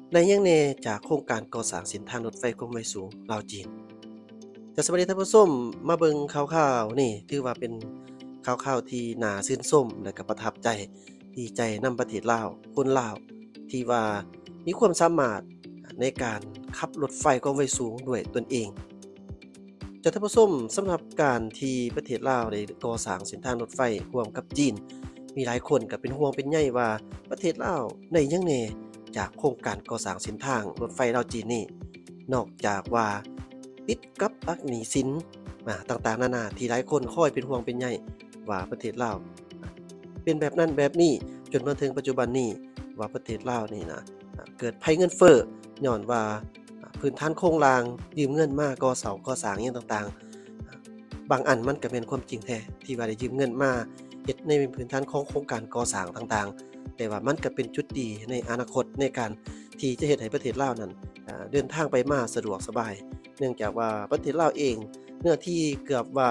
ได้หยังแหน่จากโครงการก่อสร้างเส้นทางรถไฟความเร็วสูงลาวจีนจะสวัสดีท่านผู้ชมมาเบิ่งข่าวๆนี่ถือว่าเป็นข่าวๆที่น่าชื่นชมและก็ประทับใจดีใจนำประเทศลาวคนลาวที่ว่ามีความสามารถในการขับรถไฟความเร็วสูงด้วยตนเองจะท่านผู้ชมสำหรับการที่ประเทศลาวได้ก่อสร้างเส้นทางรถไฟร่วมกับจีนมีหลายคนก็เป็นห่วงเป็นใยว่าประเทศลาวได้หยังแหน่ จากโครงการก่อสร้างเส้นทางรถไฟลาวจีนนี่นอกจากว่าติดกับดักหนี้สินต่างๆนานาที่หลายคนคอยเป็นห่วงเป็นใยว่าประเทศลาวเป็นแบบนั้นแบบนี้จนมาถึงปัจจุบันนี้ว่าประเทศลาวนี่นะเกิดภัยเงินเฟ้อย้อนว่าพื้นฐานโครงลางยืมเงินมาก่อเสาก่อสร้างอย่างต่างๆบางอันมันก็เป็นความจริงแท้ที่ว่าได้ยืมเงินมาเฮ็ดในพื้นฐานของโครงการก่อสร้างต่างๆ แต่ว่ามันก็เป็นจุดดีในอนาคตในการที่จะเฮ็ดให้ประเทศลาวนั้นเดินทางไปมาสะดวกสบายเนื่องจากว่าประเทศลาวเองเนื้อที่เกือบว่า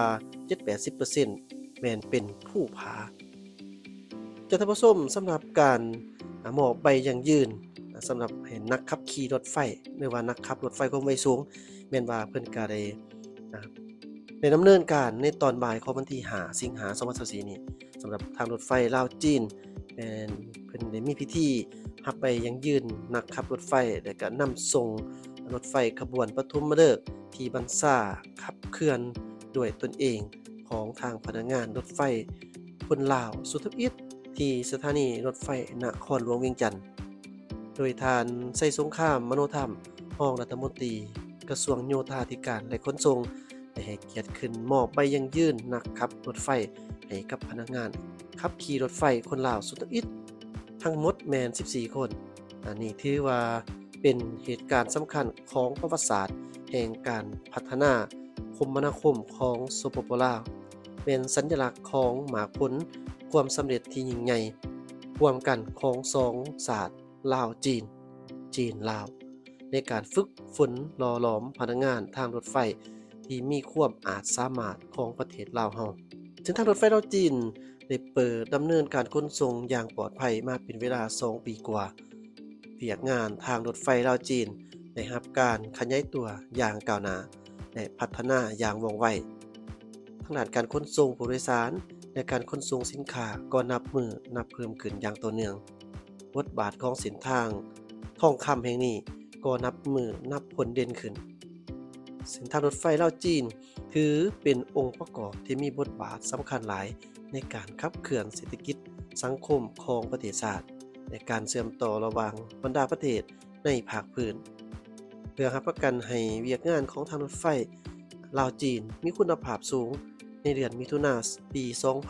70-80% แม่นเป็นภูผาจะท่านผู้ชมสำหรับการมอบใบยั่งยืนสำหรับให้นักขับขี่รถไฟหรือว่านักขับรถไฟความเร็วสูงแม่นว่าเพิ่นก็ได้อ่าได้ดำเนินการในตอนบ่ายของวันที่5สิงหาคม2024นี้สำหรับทางรถไฟลาวจีน แม่นเพิ่นได้มีพิธีรับใบยั่งยืนนักขับรถไฟแล้วก็นำส่งรถไฟขบวนปฐมฤกษ์ที่บันซ่าขับเคลื่อนด้วยตนเองของทางพนักงานรถไฟคนลาวสุทธิตที่สถานีรถไฟนครหลวงเวียงจันทน์โดยท่านไสสงครามมโนธรรมรองรัฐมนตรีกระทรวงโยธาธิการและขนส่งได้ให้เกียรติขึ้นมอบใบยั่งยืนนักขับรถไฟให้กับพนักงานขับขี่รถไฟคนลาวสุทธิตทั้งหมดแม่น14คนอันนี้ถือว่าเป็นเหตุการณ์สำคัญของประวัติศาสตร์แห่งการพัฒนาคมนาคมของสปปลาวเป็นสัญลักษณ์ของหมากผลความสำเร็จที่ยิ่งใหญ่ร่วมกันของสองศาสตร์ลาวจีนจีนลาวในการฝึกฝนหล่อหลอมพนักงานทางรถไฟที่มีความอาจสามารถของประเทศลาวเฮาถึงทางรถไฟลาวจีนได้เปิดดำเนินการขนส่งอย่างปลอดภัยมาเป็นเวลา2ปีกว่าเวียกงานทางรถไฟลาวจีนได้รับการขยายตัวอย่างก้าวหน้าและพัฒนาอย่างว่องไวทางด้านการขนส่งผู้โดยสารและการขนส่งสินค้าก็นับเพิ่มขึ้นอย่างต่อเนื่องบทบาทของเส้นทางทองคำแห่งนี้ก็นับผลเด่นขึ้นเส้นทางรถไฟลาวจีนถือเป็นองค์ประกอบที่มีบทบาทสำคัญหลายในการขับเคลื่อนเศรษฐกิจสังคมของประเทศชาติและการเชื่อมต่อระหว่างบรรดาประเทศในภาคพื้นเพื่อรับประกันให้เวียกงานของทางรถไฟลาวจีนมีคุณภาพสูงในเดือนมิถุนายนปี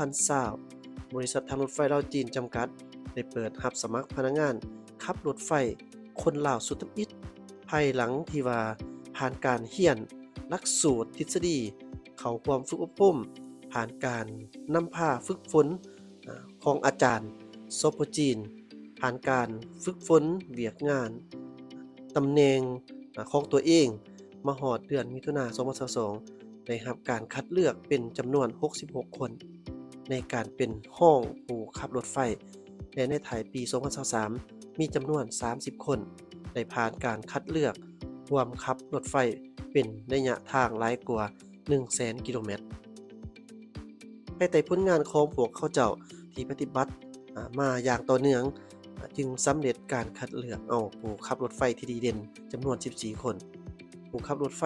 2020บริษัททางรถไฟลาวจีนจำกัดได้เปิดรับสมัครพนักงานขับรถไฟคนลาวสุทธิตภายหลังที่ว่าผ่านการเรียนหลักสูตรทฤษฎีเข้าความฝึกอบรมผ่านการนำพาฝึกฝนของอาจารย์สปจีนผ่านการฝึกฝนเวียกงานตำแหน่งของตัวเองมาฮอดเดือนมิถุนายน2022ได้รับการคัดเลือกเป็นจำนวน66คนในการเป็นห้องผู้ขับรถไฟและในท้ายปี2023มีจำนวน30คนได้ผ่านการคัดเลือกร่วมขับรถไฟเป็นระยะทางหลายกว่า 100,000 กิโลเมตรภายใต้ผลงานของพวกเขาเจ้าที่ปฏิบัติมาอย่างต่อเนื่องจึงสำเร็จการคัดเลือกเอาผู้ขับรถไฟที่ดีเด่นจำนวน14คนผู้ขับรถไฟ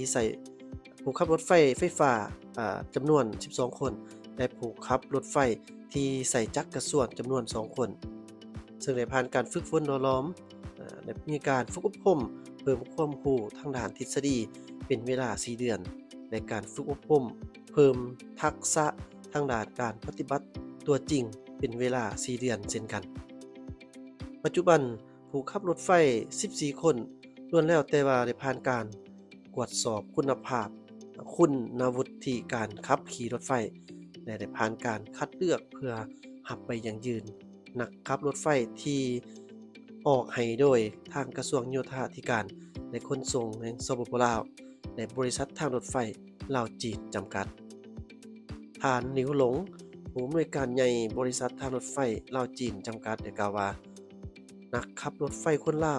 ไฟฟ้าจำนวน12คนและผู้ขับรถไฟที่ใส่จักรกระส่วนจำนวน2คนซึ่งได้ผ่านการฝึกฝนหล่อหลอมและมีการฝึกอบรมเพิ่มความรู้ทางด้านทฤษฎีเป็นเวลา4เดือนและการฝึกอบรมเพิ่มทักษะทางด้านการปฏิบัติตัวจริงเป็นเวลา4เดือนเช่นกันปัจจุบันผู้ขับรถไฟ14คนล้วนแล้วแต่ว่าได้ผ่านการกวดสอบคุณภาพคุณวุฒิการขับขี่รถไฟและได้ผ่านการคัดเลือกเพื่อรับใบยั่งยืนนักขับรถไฟที่ออกให้โดยทางกระทรวงโยธาธิการและขนส่งแห่งสปปลาวและบริษัททางรถไฟลาวจีนจำกัดฐานหนิวหลงผู้อำนวยการใหญ่บริษัททางรถไฟลาวจีนจำกัดได้กล่าวว่านักขับรถไฟคนลาว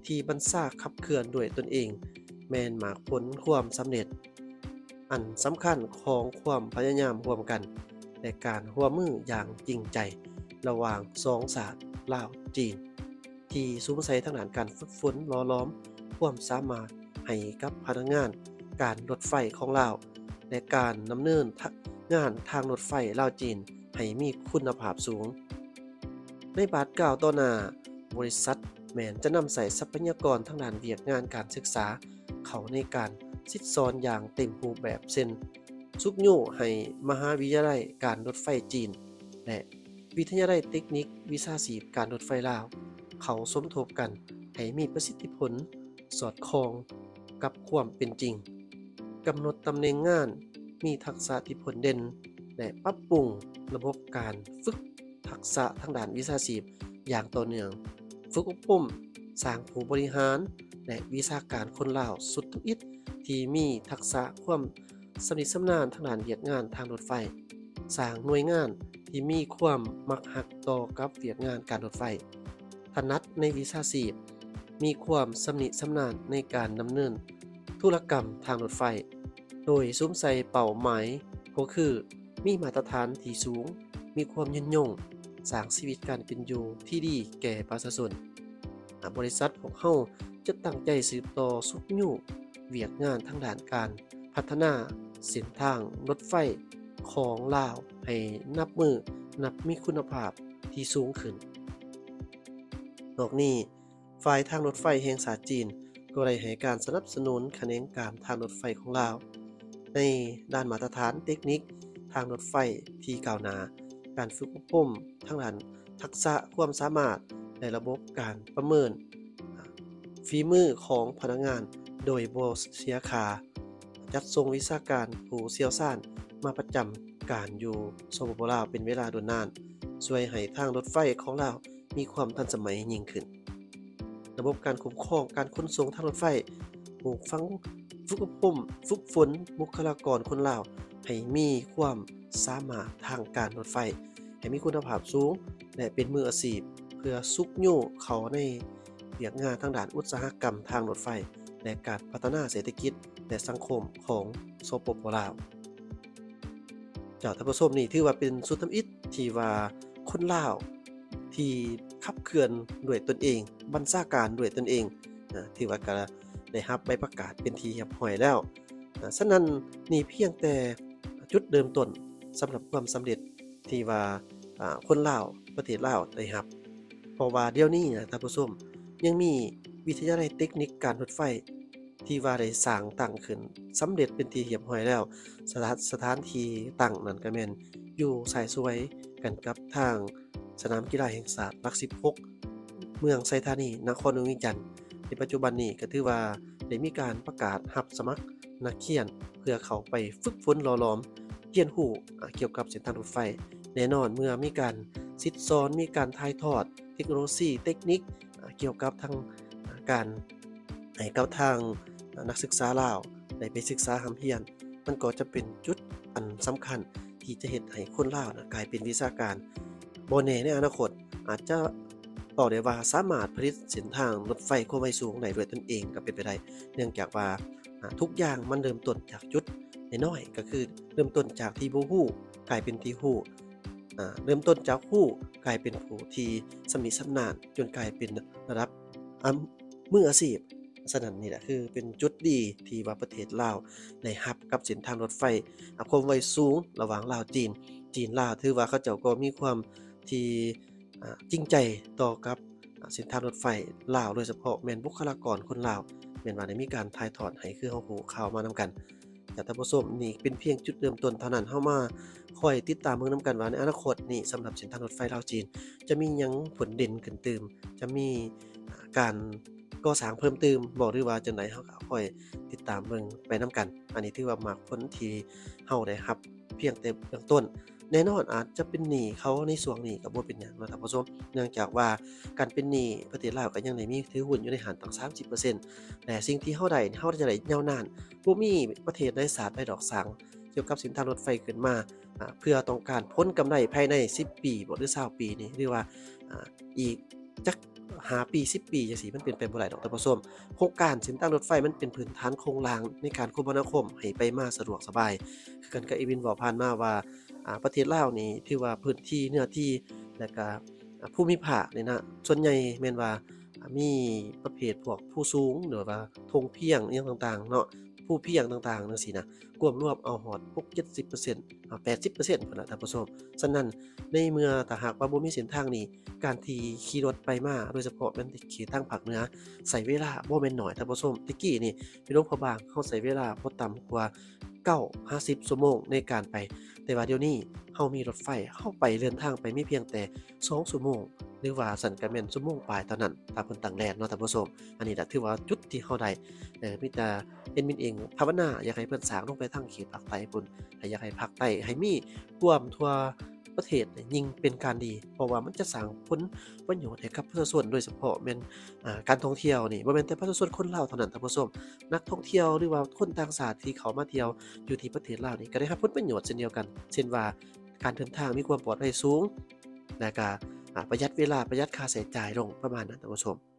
ที่บรรษาขับเคลื่อนด้วยตนเองแม่นหมากผลความสำเร็จอันสำคัญของความพยายามร่วมกันและการร่วมมืออย่างจริงใจระหว่างสองชาติลาวจีนที่สูงใส่ทางด้านการฝึกฝนหล่อหลอมความสามารถให้กับพนักงานการรถไฟของลาวและการดำเนินงานทางรถไฟลาวจีนให้มีคุณภาพสูงในบาทกล่าวต่อหน้าบริษัทแม้นจะนำใส่ทรัพยากรทางด้านเวียกงานการศึกษาเข้าในการซิดซ้อนอย่างเต็มรูปแบบเช่นซุกยู่ให้มหาวิทยาลัยการรถไฟจีนและวิทยาลัยเทคนิควิชาชีพการรถไฟลาวเขาสมทบกันให้มีประสิทธิผลสอดคล้องกับความเป็นจริงกำหนดตำแหน่งงานมีทักษะที่ผลเด่นและปรับปรุงระบบการฝึกทักษะทางด้านวิชาชีพอย่างต่อเนื่องฝึกอบรมสร้างผู้บริหารและวิชาการคนลาวสุดทุกอิฐที่มีทักษะความสนิทสนานทางด้านเวียกงานทางรถไฟสร้างหน่วยงานที่มีความมักหักต่อกับเวียกงานการรถไฟถนัดในวิชาชีพมีความสนิทสนานในการดำเนินธุรกรรมทางรถไฟโดยซุ้มใส่เป้าหมายก็คือมีมาตรฐานที่สูงมีความยืนยงสร้างชีวิตการเป็นอยู่ที่ดีแก่ประชาชนบริษัทของเฮาจะตั้งใจสืบต่อสุดยู่เวียกงานทางด้านการพัฒนาเส้นทางรถไฟของลาวให้นับมีคุณภาพที่สูงขึ้นนอกนี้ฝ่ายทางรถไฟแห่งชาติจีนก็ได้ให้การสนับสนุนแขนงการทางรถไฟของลาวในด้านมาตรฐานเทคนิคทางรถไฟที่ก้าวหน้าการฝึกอบรมทางด้านทักษะความสามารถในระบบการประเมินฝีมือของพนักงานโดยบ่เสียค่าจัดส่งวิชาการผู้เชี่ยวชาญมาประจำการอยู่สปป.ลาวเป็นเวลาโดนนานช่วยให้ทางรถไฟของลาวมีความทันสมัยยิ่งขึ้นระบบการคุ้มครองการขนส่งทางรถไฟปลูกฝังฝึกอบรมฝึกฝนบุคลากรคนลาวให้มีความสามารถทางการรถไฟให้มีคุณภาพสูงและเป็นมืออาชีพเพื่อซุกยู่เขาในเวียกงานทางด้านอุตสาหกรรมทางรถไฟและการพัฒนาเศรษฐกิจและสังคมของสปป.ลาวเจ้าท่านผู้ชมนี่ถือว่าเป็นสุดทำอิฐที่ว่าคนลาวที่ขับเคลื่อนด้วยตนเองบัญชาการด้วยตนเองถือว่าก็ได้รับใบประกาศเป็นที่เรียบร้อยแล้วฉะนั้นนี่เพียงแต่จุดเริ่มต้นสำหรับความสำเร็จที่ว่าคนลาวประเทศลาวได้รับเพราะว่าเดี๋ยวนี้ท่านผู้ชมยังมีวิทยาลัยเทคนิคการรถไฟที่ว่าได้สร้างตั้งขึ้นสำเร็จเป็นที่เรียบร้อยแล้วสถานที่ตั้งนั้นก็แม่นอยู่สายสวยกันกับทางสนามกีฬาแห่งชาติหลัก16เมืองไซธานีนครหลวงวิจันทร์ในปัจจุบันนี้ก็ถือว่าได้มีการประกาศรับสมัครนักเรียนเพื่อเข้าไปฝึกฝนหล่อหลอมเรียนรู้เกี่ยวกับเส้นทางรถไฟแน่นอนเมื่อมีการซิดซ้อนมีการถ่ายทอดเทคโนโลยีเทคนิคเกี่ยวกับทางการให้กับทางนักศึกษาลาวได้ไปศึกษาหำเรียนมันก็จะเป็นจุดอันสำคัญที่จะเฮ็ดให้คนลาวกลายเป็นวิชาการบ่แน่ในอนาคตอาจจะบอกได้ว่าสามารถผลิตเส้นทางรถไฟความเร็วสูงได้ด้วยตนเองก็เป็นไปได้เนื่องจากว่าทุกอย่างมันเริ่มต้นจากจุดน้อยๆก็คือเริ่มต้นจากที่บ่ฮู้กลายเป็นที่ฮู้เริ่มต้นจากฮู้กลายเป็นผู้ที่สำนิชำนาญจนกลายเป็นระดับมืออาชีพฉะนั้นนี่แหละคือเป็นจุดดีที่ว่าประเทศลาวได้รับกับเส้นทางรถไฟความเร็วสูงระหว่างลาวจีนลาวถือว่าเขาเจ้าก็มีความที่จริงใจต่อกับเส้นทางรถไฟลาวโดยเฉพาะแม่นบุคลากรคนลาวแม่นว่าได้มีการถ่ายทอดให้คือเฮาฮู้ข่าวมานำกันแต่ท่านผู้ชมนี่เป็นเพียงจุดเริ่มต้นเท่านั้นเฮามาคอยติดตามเบิ่งนำกันว่าในอนาคตนี่สำหรับเส้นทางรถไฟลาวจีนจะมีหยังผลเด่นขึ้นเติมจะมีการก่อสร้างเพิ่มเติมบ่หรือว่าจังได๋เฮาก็ค่อยติดตามเบิ่งไปนำกันอันนี้ถือว่ามักผลที่เฮาได้รับเพียงแต่เบื้องต้นแน่นอนอาจจะเป็นหนี้เขาในช่วงนี้ก็บ่เป็นหยังเนาะท่านผู้ชมเนื่องจากว่าการเป็นหนี้ประเทศลาวก็ยังได้มีถือหุ้นอยู่ในหั้นตั้ง 30% และสิ่งที่เฮาได้เฮาจะได้ยาวนานบ่มีประเทศใดสาดใดดอกสังเกี่ยวกับเส้นทางรถไฟขึ้นมาเพื่อต้องการผลกำไรภายใน10ปีบ่หรือ20ปีนี้หรือว่าอีกจัก 5 ปี10 ปีจังซี่มันเป็นไปบ่ได้ดอกท่านผู้ชมโครงการเส้นทางรถไฟมันเป็นพื้นฐานโครงหลังในการคมนาคมให้ไปมาสะดวกสบายคือกันกับอีวินเว้าผ่านมาว่าประเทศลาวนี่ถือว่าพื้นที่เนื้อที่แล้วก็ภูมิภาคนี่นะส่วนใหญ่แม่นว่ามีประเภทพวกภูสูงหรือว่าธงเพียงอิหยังต่างๆเนาะภูเพียงต่างๆจังซี่นะรวมเอาฮอด60-70%80%พุ่นน่ะท่านผู้ชมฉะนั้นในเมื่อถ้าหากว่าบ่มีเส้นทางนี้ การที่ขี่รถไปมาโดยเฉพาะแม่นที่ขี่ทางภาคเหนือใช้เวลาบ่แม่นน้อยท่านผู้ชมแต่กี้นี่พี่น้องพ่อบ้านเราใช้เวลาบ่ต่ำกว่า9-50ชั่วโมงในการไปแต่ว่าเดี๋ยวนี้เรามีรถไฟเราไปเดินทางไปมีเพียงแต่2ชั่วโมงหรือว่าซั้นก็แม่นชั่วโมงปลายเท่านั้นต่างคนต่างแล่นเนาะท่านผู้ชมอันนี้ล่ะถือว่าจุดที่เราได้มีแต่แอดมินเองภาวนาอยากให้เพิ่นสร้างลงไปทางเขตภาคใต้พู้นและอยากให้ภาคใต้ให้มีท่วมทั่ว ประเทศเนี่ยยิ่งเป็นการดีเพราะว่ามันจะสร้างผลประโยชน์ให้กับประชาชนโดยเฉพาะแม่นการท่องเที่ยวนี่บ่แม่นแต่ประชาชนคนลาวเท่านั้นท่านผู้ชมนักท่องเที่ยวหรือว่าคนต่างชาติที่เขามาเที่ยวอยู่ที่ประเทศลาวนี่ก็ได้รับผลประโยชน์เช่นเดียวกันเช่นว่าการเดินทางมีความปลอดภัยสูงและก็ประหยัดเวลาประหยัดค่าใช้จ่ายลงประมาณนั้นท่านผู้ชม